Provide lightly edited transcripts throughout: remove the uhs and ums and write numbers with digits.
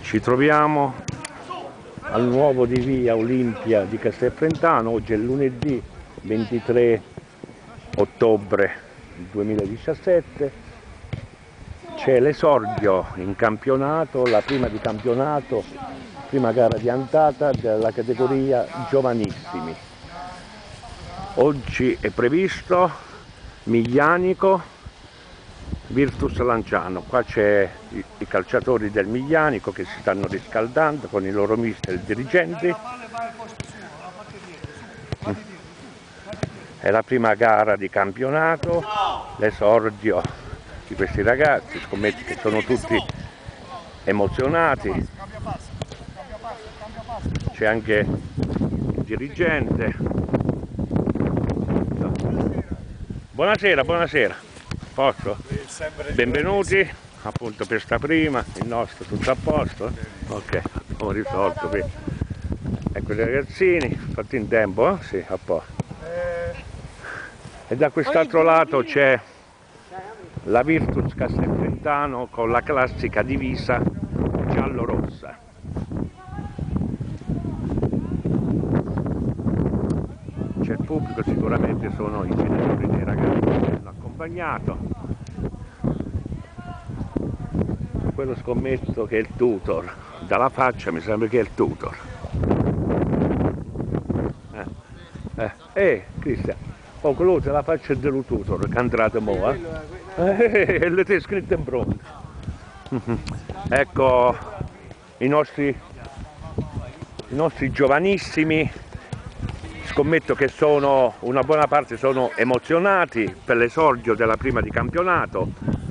Ci troviamo al nuovo di via Olimpia di Castelfrentano. Oggi è lunedì 23 ottobre 2017. C'è l'esordio in campionato, la prima di campionato, prima gara di andata della categoria giovanissimi. Oggi è previsto Miglianico Virtus Lanciano. Qua c'è i calciatori del Miglianico che si stanno riscaldando con i loro mister e dirigenti. È la prima gara di campionato, l'esordio di questi ragazzi. Scommetto che sono tutti emozionati. C'è anche il dirigente. Buonasera, buonasera. Posso? Benvenuti appunto per sta prima, il nostro tutto a posto? Ok, abbiamo risolto qui. Ecco i ragazzini, fatti in tempo, eh? Sì, a posto. E da quest'altro lato c'è la Virtus Castelfrentano con la classica divisa giallo-rossa. C'è il pubblico, sicuramente sono i genitori dei ragazzi che hanno accompagnato. Quello scommetto che è il tutor, dalla faccia mi sembra che è il tutor. Cristian, oh, quello la faccia del tutor, che è entrato mo', e le tue scritte in pronto. Ecco i nostri giovanissimi. Scommetto che sono, una buona parte sono emozionati per l'esordio della prima di campionato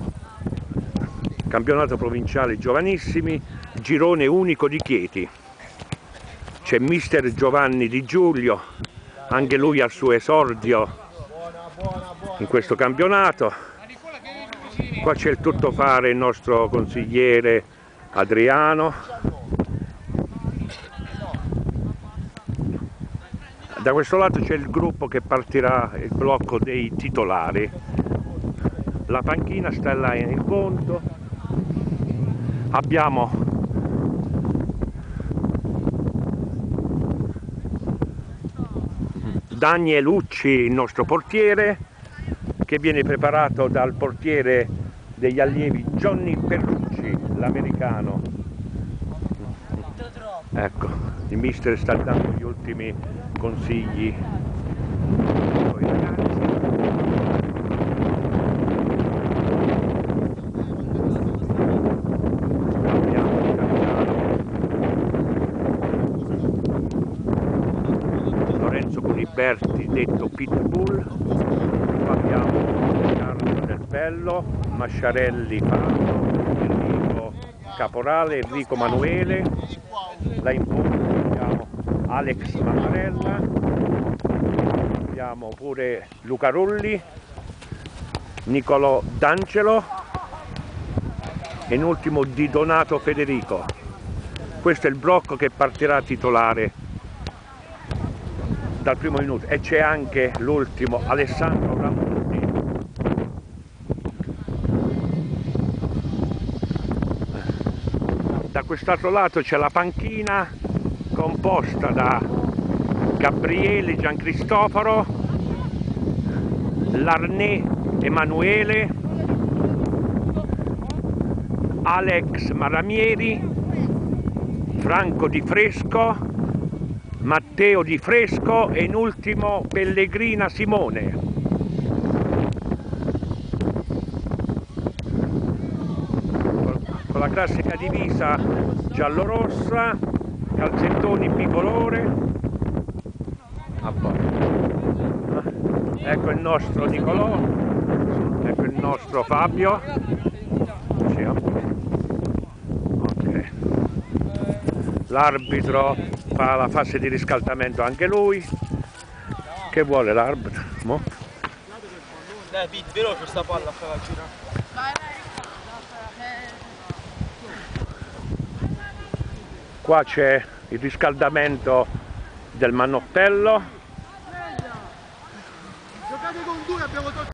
provinciale giovanissimi, girone unico di Chieti. C'è mister Giovanni Di Giulio, anche lui al suo esordio in questo campionato. Qua c'è il tuttofare, il nostro consigliere Adriano. Da questo lato c'è il gruppo che partirà, il blocco dei titolari. La panchina sta là in fondo. Abbiamo Danielucci, il nostro portiere, che viene preparato dal portiere degli allievi Johnny Perrucci, l'americano. Ecco, il mister sta dando gli ultimi consigli ai ragazzi. Abbiamo il capitano Lorenzo Cuniberti, detto Pitbull. Abbiamo Carlo Del Bello, Masciarelli Paolo, Enrico Caporale, Enrico Manuele. Là in fondo abbiamo Alex Mattarella, abbiamo pure Luca Rulli, Nicolò D'Angelo e in ultimo Di Donato Federico. Questo è il blocco che partirà titolare dal primo minuto, e c'è anche l'ultimo Alessandro Ramuti. Da quest'altro lato c'è la panchina composta da Gabriele Giancristoforo, Larné Emanuele, Alex Maramieri, Franco Di Fresco, Matteo Di Fresco e in ultimo Pellegrina Simone. Con la classica divisa giallo-rossa, calzettoni bicolore. Ecco il nostro Nicolò, ecco il nostro Fabio. Sì, okay. L'arbitro fa la fase di riscaldamento anche lui. Che vuole l'arbitro? Dai, veloce sta palla a fare la gira. Qua c'è il riscaldamento del manottello. Giocate con due, abbiamo tolto